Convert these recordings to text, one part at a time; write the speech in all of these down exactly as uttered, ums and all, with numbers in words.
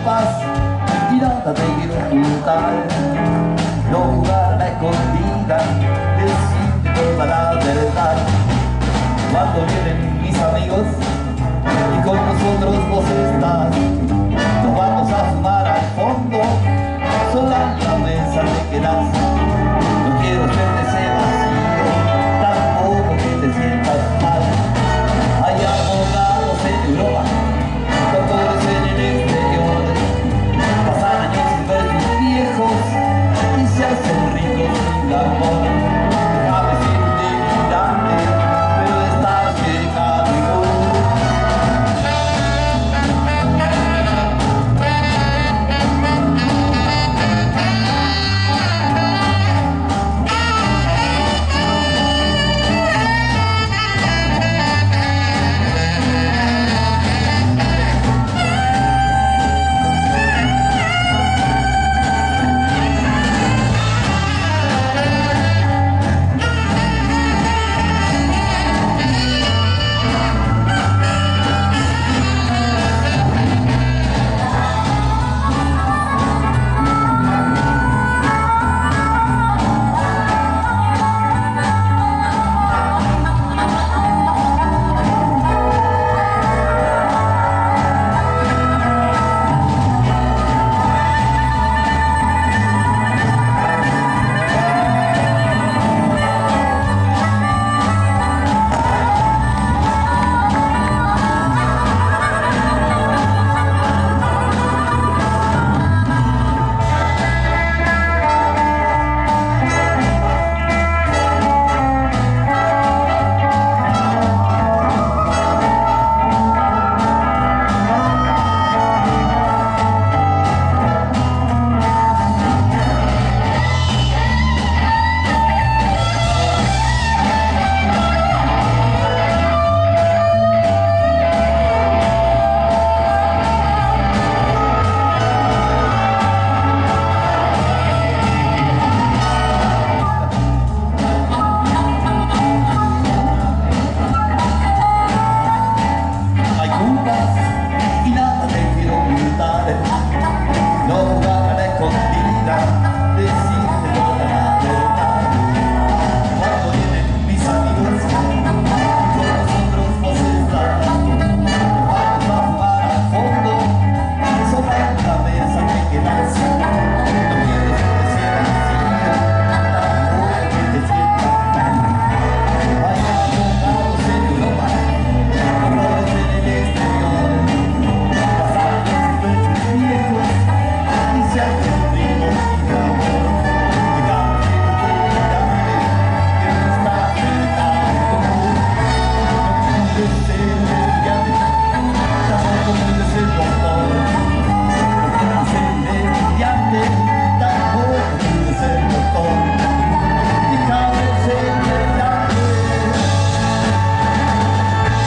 culpas y nada te quiero ocultar. No jugar a la escondida, decirte toda la verdad. Cuando vienen mis amigos y con nosotros vos estás, nos vamos a fumar al fondo, sola en la mesa te quedás. No quiero serte ese vacío, tampoco que te sientas mal. Hay abogados en Europa, doctores en el exterior, pasan años sin ver tus viejos y se hacen ricos sin amor. Déjame ser un delirante, pero de estar cerca de vos.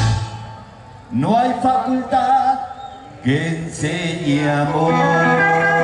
No hay facultad que enseñe amor.